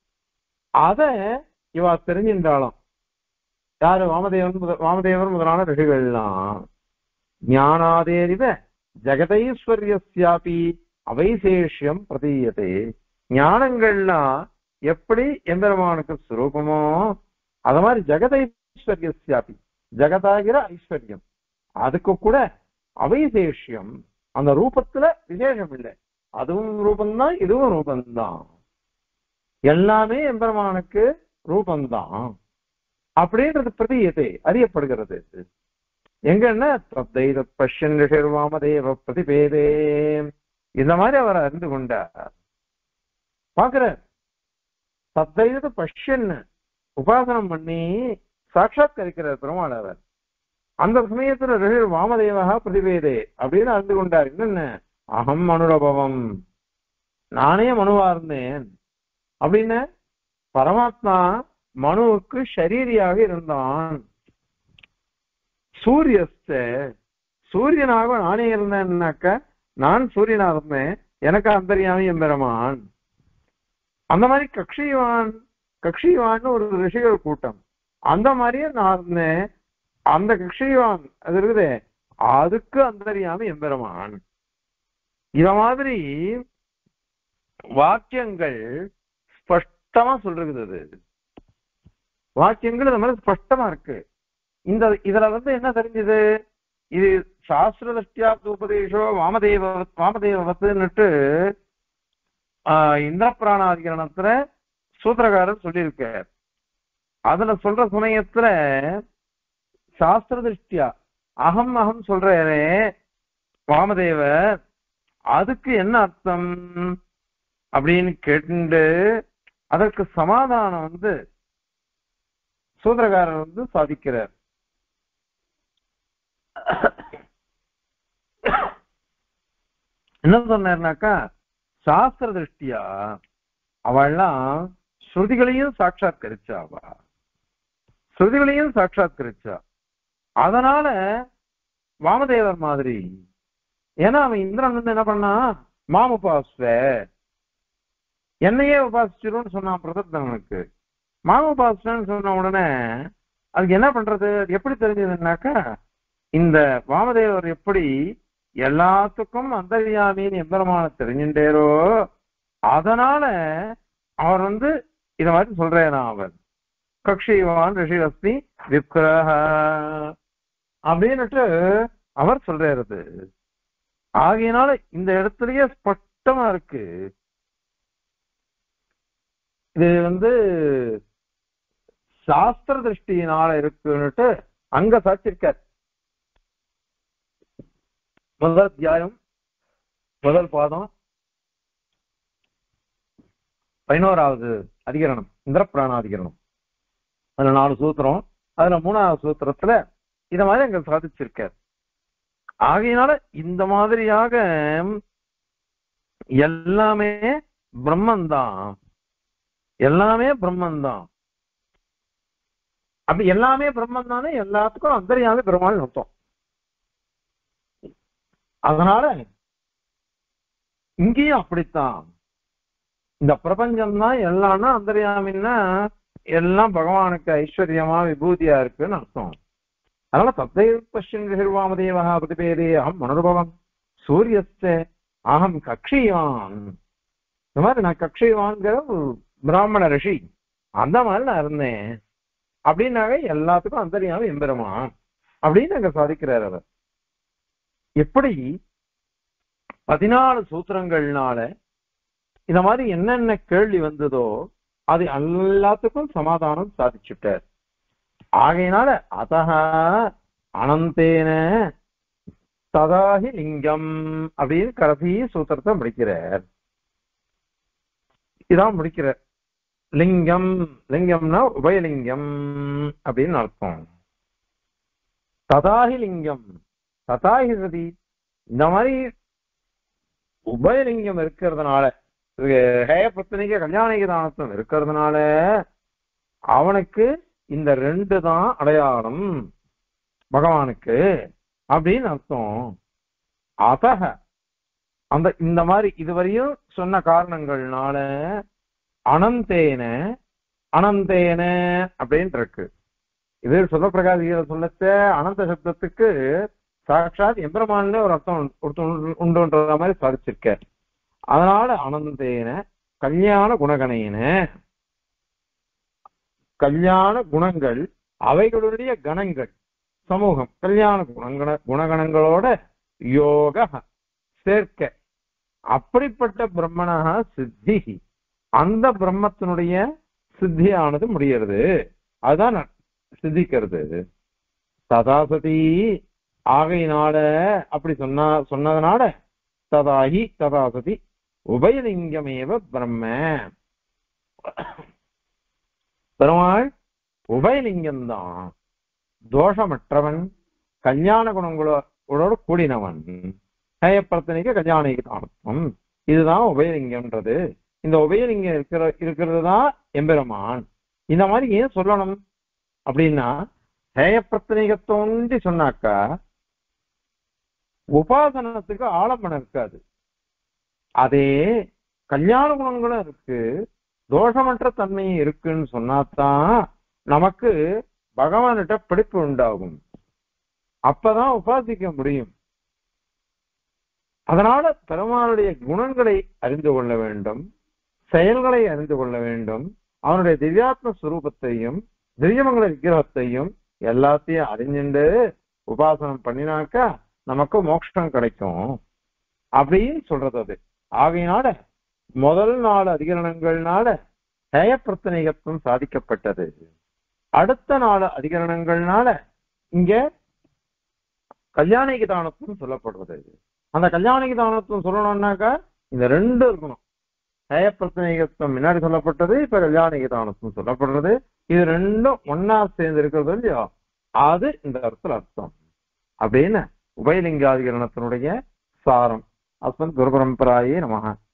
அத இவா தெரிஞ்சின்றாலும் யாரு வாமதேவர் முதலான ரிஷிகள்லாம் ஞானாதேரிவ ஜெகதைஸ்வர்யஸ்யாபி அவைசேஷ்யம் பிரதீயதே, ஞானங்கள்லாம் எப்படி எம்பெருமானுக்கு சுரூபமோ அது மாதிரி ஜெகதைஸ்வர்யஸ்யாபி ஜெகதாகிற ஐஸ்வர்யம் அதுக்கு கூட அவைசேஷ்யம், அந்த ரூபத்துல விசேஷம் இல்லை, அதுவும் ரூபந்தான் இதுவும் ரூபந்தான், எல்லாமே எம்பெருமானுக்கு ரூபந்தான் அப்படின்றது பிரதீயத்தை அறியப்படுகிறது. எங்கன்னா தத்தைத பஷ்யன் வாமதேவ பிரதிபேதே, இந்த மாதிரி அவர் அறிந்து கொண்டார். பாக்குற தத்தைத பஷ்யன் உபாசனம் பண்ணி சாட்சாத்கரிக்கிறார் பெருமாள். அவர் அந்த சமயத்துல ரிஷிர் வாமதேவா பிரதிபேதே அப்படின்னு அறிந்து கொண்டார். என்னென்ன அகம் அனுரபவம், நானே மனுவா இருந்தேன் அப்படின்னு. பரமாத்மா மனுவுக்கு ஷரீரியாக இருந்தான். சூரியஸ்த, சூரியனாக நானே இருந்தேன்னாக்க நான் சூரியனா இருந்தேன், எனக்கு அந்தரியாமி எம்பெருமான். அந்த மாதிரி கக்ஷிவான்னு ஒரு ரிஷிகள் கூட்டம், அந்த மாதிரியே நான் இருந்தேன். அந்த கக்ஷிவான் அது இருக்குதே, அதுக்கு அந்தரியாமி எம்பெருமான். இத மாதிரி வாக்கியங்கள் ஸ்பஷ்டமா சொல்றது. வாக்கியங்கள் இந்த மாதிரி ஸ்பஷ்டமா இருக்கு. இதுல என்ன தெரிஞ்சது, இது சாஸ்திர திருஷ்டியா உபதேசோ வாமதேவத்துன்னுட்டு இந்திர பிராணாதிகரணத்துல சூத்திரகாரர் சொல்லியிருக்கார். அதுல சொல்ற சமயத்துல சாஸ்திர திருஷ்டியா அகம் சொல்றே வாமதேவர், அதுக்கு என்ன அர்த்தம் அப்படின்னு கேட்டு அதற்கு சமாதானம் சூத்திரகாரர் சாதிக்கிறார். என்ன சொன்னார்னாக்கா, சாஸ்திர திருஷ்டியா அவள்லாம் ஸ்ருதிகளையும் சாட்சாத்கரிச்சா, ஸ்ருதிகளையும் சாட்சாத்கரிச்சா. அதனால வாமதேவர் மாதிரி, ஏன்னா அவன் இந்திரன் என்ன பண்ணா, மாம் உபாஸ்வ, என்னையே உபாசிச்சிருன்னு சொன்னான் பிரதத்தனுக்கு. மாம் உபாஸ்வன்னு சொன்ன உடனே அதுக்கு என்ன பண்றது, எப்படி தெரிஞ்சதுன்னாக்கா, இந்த வாமதேவர் எப்படி எல்லாத்துக்கும் அந்தர்யாமின்னு எம்பெருமான தெரிஞ்சுட்டேரோ, அதனால அவர் இத மாதிரி சொல்றேனா, அவர் கக்ஷிவான் ரிஷிரஸ்மி விக்ரஹ அப்படின்னுட்டு அவர் சொல்றாரு. ஆகையினால இந்த இடத்துலயே ஸ்பஷ்டமா இருக்கு. இது சாஸ்திர திருஷ்டியினால இருக்குன்னுட்டு அங்க சாட்சிருக்கார். முதல் அத்தியாயம் முதல் பாதம் 11வது அதிகரணம் இந்திர பிராணாதிகரணம். அதுல 4 சூத்திரம், அதுல 3வது சூத்திரத்துல இத மாதிரி அங்க சாதிச்சிருக்கார். ஆகையினால இந்த மாதிரியாக எல்லாமே பிரம்மந்தான், எல்லாமே பிரம்மந்தான். அப்படி எல்லாமே பிரம்மன் தானே, எல்லாத்துக்கும் அந்தரியாமி பெருமாள் அர்த்தம். அதனால இங்கேயும் அப்படித்தான், இந்த பிரபஞ்சம் தான் எல்லாம்னா அந்தரியாமின்னா எல்லாம் பகவானுக்கு ஐஸ்வர்யமா விபூதியா இருக்குன்னு அர்த்தம். அதனால தத்தை பஷ்யன் வாமதேவா பிரதிபேதே அகம் மனுபவம் சூரியஸ்த அகம் கக்ஷிவான். இந்த மாதிரி நான் கக்ஷிவான்கிற ஒரு பிராமண ரிஷி, அந்த மாதிரி நான் இருந்தேன் அப்படின்னாவே எல்லாத்துக்கும் அந்தரியாம எம்பெருமான் அப்படின்னு அங்க சாதிக்கிறார் அவர். எப்படி 14 சூத்திரங்கள்னால இந்த மாதிரி என்னென்ன கேள்வி வந்ததோ அது எல்லாத்துக்கும் சமாதானம் சாதிச்சுட்டார். ஆகையினால அதஹ அனந்தேன ததாஹி லிங்கம் அப்படின்னு கடைசி சூத்திரத்தை முடிக்கிறார். இதான் முடிக்கிறார். லிங்கம், லிங்கம்னா உபயலிங்கம் அப்படின்னு அர்த்தம். ததாஹி லிங்கம், ததாஹி சதி, இந்த மாதிரி உபயலிங்கம் இருக்கிறதுனால, ஹேய பிரச்சனைக்கு கல்யாணிக தானத்துவம் இருக்கிறதுனால அவனுக்கு இந்த ரெண்டு தான் அடையாளம் பகவானுக்கு அப்படின்னு அர்த்தம். அதக அந்த இந்த மாதிரி இதுவரையும் சொன்ன காரணங்கள்னால அனந்தேன அனந்தேன அப்படின்னு இருக்கு. இது சுபப்பிரகாசிகளை சொல்லச்ச அனந்த சப்தத்துக்கு சாட்சாத் எம்பெருமான்ல ஒரு அர்த்தம் உண்டுன்ற மாதிரி சாதிச்சிருக்க. அதனால அனந்தேன கல்யாண குணகணேன, கல்யாண குணங்கள் அவைகளுடைய கணங்கள் சமூகம், கல்யாண குணகணங்களோட யோக சேர்க்க, அப்படிப்பட்ட பிரம்மணா சித்தி, அந்த பிரம்மத்தினுடைய சித்தியானது முடிகிறது, அதுதான் சித்திக்கிறது. ததாசதி ஆகையினால அப்படி சொன்னதுனால ததாஹி ததாசதி உபயலிங்கமேவ பிரம்ம, பெருமாள் உபயலிங்கம்தான், தோஷமற்றவன், கல்யாண குணங்களோட கூடினவன், ஹேயப்பிரத்தனைக்கு கல்யாணிக்கு அர்த்தம். இதுதான் உபயலிங்கம்ன்றது. இந்த உபயலிங்கம் இருக்கிறது தான் எம்பெருமான். இந்த மாதிரி ஏன் சொல்லணும் அப்படின்னா, ஹேயப்பிரத்தனைகத்தோன்றி சொன்னாக்கா உபாசனத்துக்கு ஆலம்பனம் இருக்காது. அதே கல்யாண குணங்களும் இருக்கு, தோஷமற்ற தன்மையும் இருக்குன்னு சொன்னாதான் நமக்கு பகவான்கிட்ட பிடிப்பு உண்டாகும். அப்பதான் உபாசிக்க முடியும். அதனால பெருமானுடைய குணங்களை அறிந்து கொள்ள வேண்டும், செயல்களை அறிந்து கொள்ள வேண்டும், அவனுடைய திவ்யாத்ம ஸ்வரூபத்தையும் திவ்யமங்கல விக்கிரகத்தையும் எல்லாத்தையும் அறிஞ்சுண்டு உபாசனம் பண்ணினாக்கா நமக்கு மோட்சம் கிடைக்கும் அப்படின்னு சொல்றது அது. ஆகையினால முதல் 4 அதிகரணங்கள்னால ஹேய பிரத்தனைகத்துவம் சாதிக்கப்பட்டது. அடுத்த 4 அதிகரணங்கள்னால இங்க கல்யாணிக தானத்துவம் சொல்லப்படுறது. அந்த கல்யாணிக தானத்துவம் சொல்லணும்னாக்கா இந்த ரெண்டு இருக்கணும். ஹேய பிரத்தனைகத்துவம் முன்னாடி சொல்லப்பட்டது, இப்ப கல்யாணிக தானத்துவம் சொல்லப்படுறது. இது ரெண்டும் ஒன்னா சேர்ந்து இருக்கிறது இல்லையா, அது இந்த இடத்துல அர்த்தம் அப்படின்னு உபயலிங்காதிகரணத்தினுடைய சாரம். அஸ்மத் குரு பரம்பராயே நமஹ.